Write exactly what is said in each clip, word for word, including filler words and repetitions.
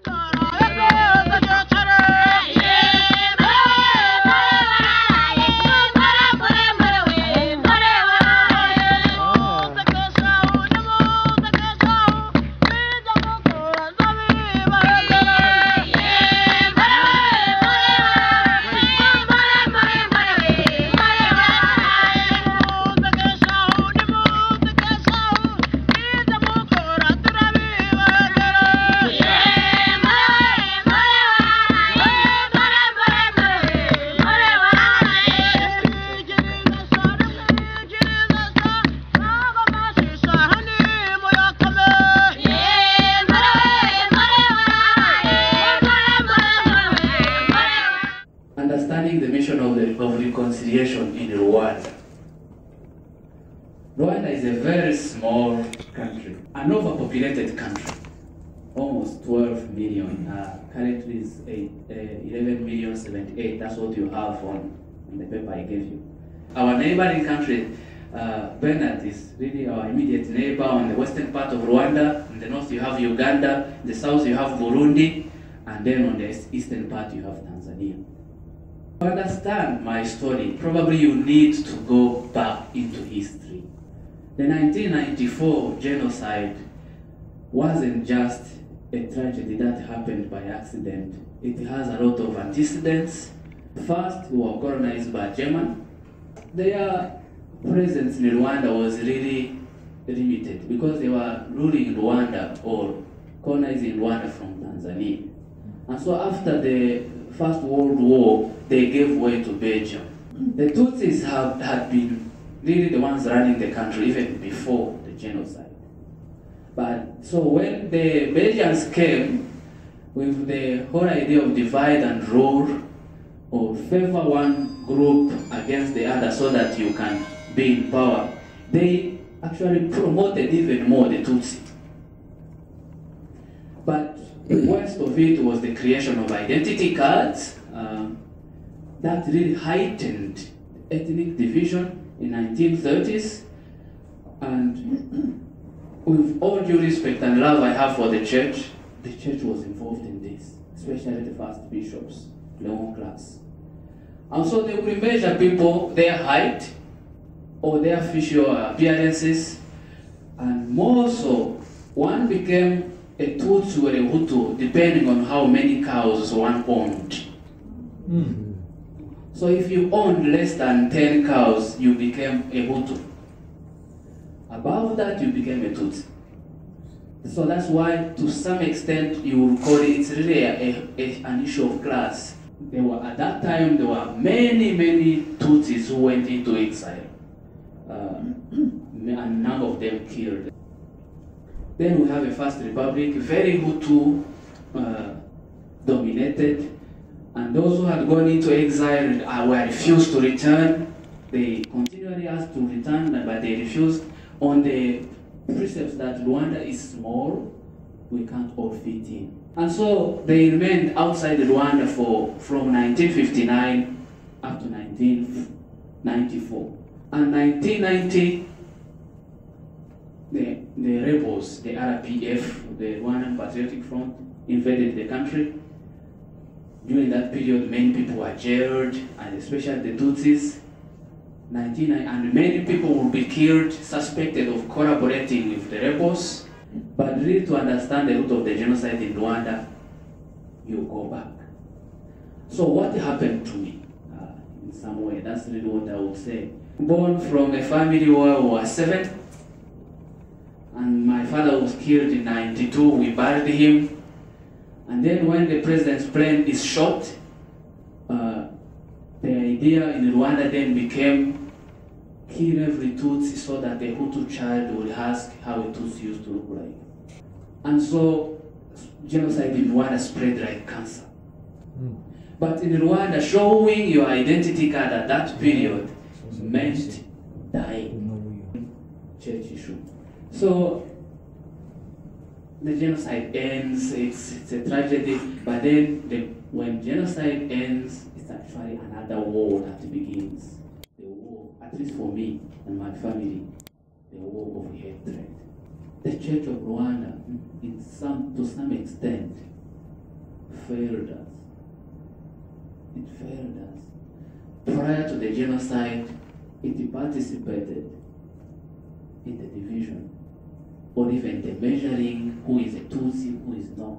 Understanding the mission of, the, of reconciliation in Rwanda. Rwanda is a very small country, an overpopulated country, almost twelve million. Uh, currently is eight, uh, eleven million seventy-eight. That's what you have on, on the paper I gave you. Our neighboring country, uh, Benin, is really our immediate neighbor on the western part of Rwanda. In the north you have Uganda, in the south you have Burundi, and then on the eastern part you have Tanzania. To understand my story, probably you need to go back into history. The nineteen ninety-four genocide wasn't just a tragedy that happened by accident. It has a lot of antecedents. First, we were colonized by Germany. Their presence in Rwanda was really limited because they were ruling Rwanda or colonizing Rwanda from Tanzania. And so after the First World War, they gave way to Belgium. The Tutsis have, had been really the ones running the country even before the genocide. But so when the Belgians came with the whole idea of divide and rule, or favor one group against the other so that you can be in power, they actually promoted even more the Tutsi. But the worst of it was the creation of identity cards uh, that really heightened ethnic division in nineteen thirties. And with all due respect and love I have for the church, the church was involved in this, especially the first bishops, Leon class. And so they would measure people, their height, or their facial appearances, and more so, one became a Tutsi or a Hutu, depending on how many cows one owned. Mm. So if you owned less than ten cows, you became a Hutu. Above that, you became a Tutsi. So that's why, to some extent, you will call it, it's really a, a, a, an issue of class. There were, at that time, there were many, many Tutsis who went into exile. Uh, a number of them killed. Then we have a First Republic, very Hutu uh, dominated, and those who had gone into exile uh, were refused to return. They continually asked to return, but they refused on the precepts that Rwanda is small, we can't all fit in. And so they remained outside Rwanda for from nineteen fifty-nine up to nineteen ninety-four. And nineteen ninety, the, the rebels, the R P F, the Rwandan Patriotic Front, invaded the country. During that period, many people were jailed, and especially the Tutsis. nineteen ninety, and many people will be killed, suspected of collaborating with the rebels. But really, to understand the root of the genocide in Rwanda, you go back. So what happened to me? Uh, in some way, that's really what I would say. Born from a family where we were seven, and my father was killed in ninety-two, we buried him. And then when the president's plane is shot, uh, the idea in Rwanda then became kill every Tutsi so that the Hutu child will ask how a Tutsi used to look like. And so genocide in Rwanda spread like cancer. Mm. But in Rwanda, showing your identity card at that period meant dying. Church issue. So the genocide ends, it's, it's a tragedy, but then the, when genocide ends, it's actually another war that begins. The war, at least for me and my family, the war of hatred. The Church of Rwanda, in some, to some extent, failed us. It failed us. Prior to the genocide, it participated in the division, or even the measuring who is a Tutsi, who is not.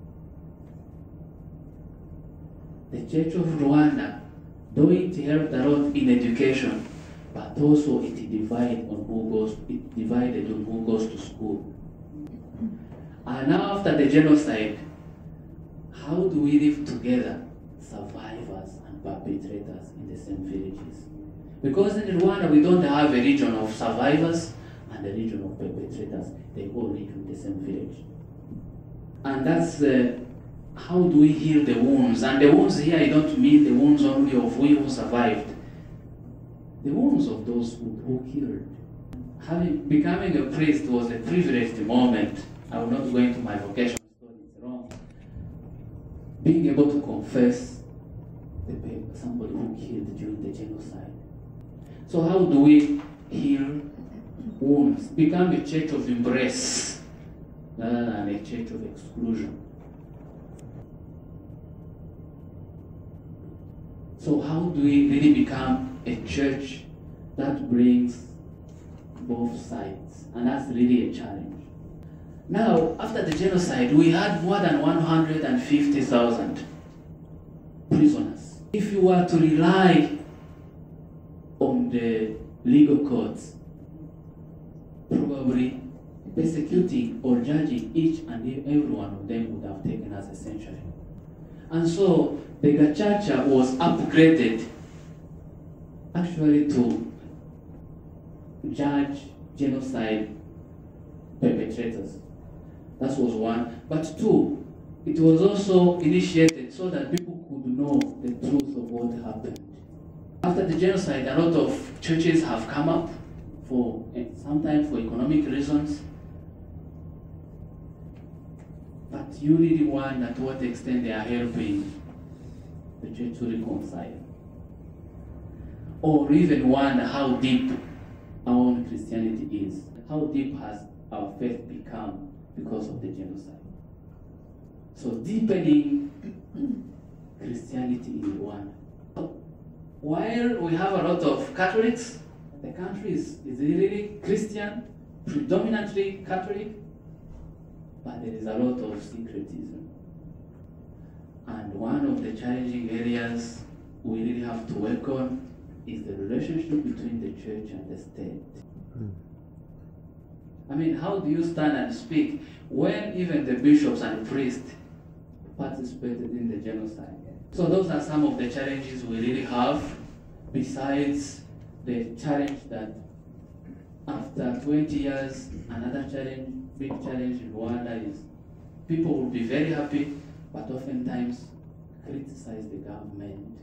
The Church of Rwanda, though it helped a lot in education, but also it divided on who goes, it divided on who goes to school. And now after the genocide, how do we live together, survivors and perpetrators in the same villages? Because in Rwanda we don't have a region of survivors and a region of perpetrators. They all live in the same village. And that's uh, how do we heal the wounds? And the wounds here, I don't mean the wounds only of we who survived. The wounds of those who, who killed. Having, becoming a priest was a privileged moment. I will not go into my vocation story, it's wrong. Being able to confess the paper, somebody who killed during the genocide. So how do we heal wounds? Become a church of embrace rather than a church of exclusion. So how do we really become a church that brings both sides? And that's really a challenge. Now, after the genocide, we had more than one hundred fifty thousand prisoners. If you were to rely on the legal courts, probably persecuting or judging each and every one of them would have taken us a century. And so the Gacaca was upgraded actually to judge genocide perpetrators. That was one. But two, it was also initiated so that people could know the truth of what happened. After the genocide, a lot of churches have come up for, sometimes for economic reasons. But you really wonder to what extent they are helping the church to reconcile. Or even wonder how deep our own Christianity is. How deep has our faith become because of the genocide? So deepening Christianity in Rwanda. While we have a lot of Catholics, the country is, is really Christian, predominantly Catholic, but there is a lot of syncretism. And one of the challenging areas we really have to work on is the relationship between the church and the state. Mm. I mean, how do you stand and speak when even the bishops and priests participated in the genocide? So those are some of the challenges we really have, besides the challenge that after twenty years, another challenge, big challenge in Rwanda is people will be very happy, but oftentimes criticize the government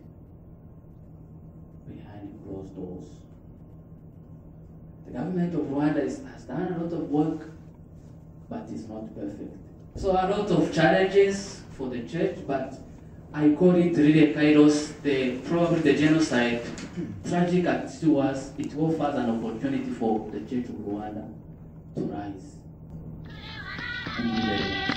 behind closed doors. The government of Rwanda is, has done a lot of work, but is not perfect. So a lot of challenges for the church, but I call it really a kairos, the, probably the genocide, tragic as it was, it offers an opportunity for the Church of Rwanda to rise. Thank you very much.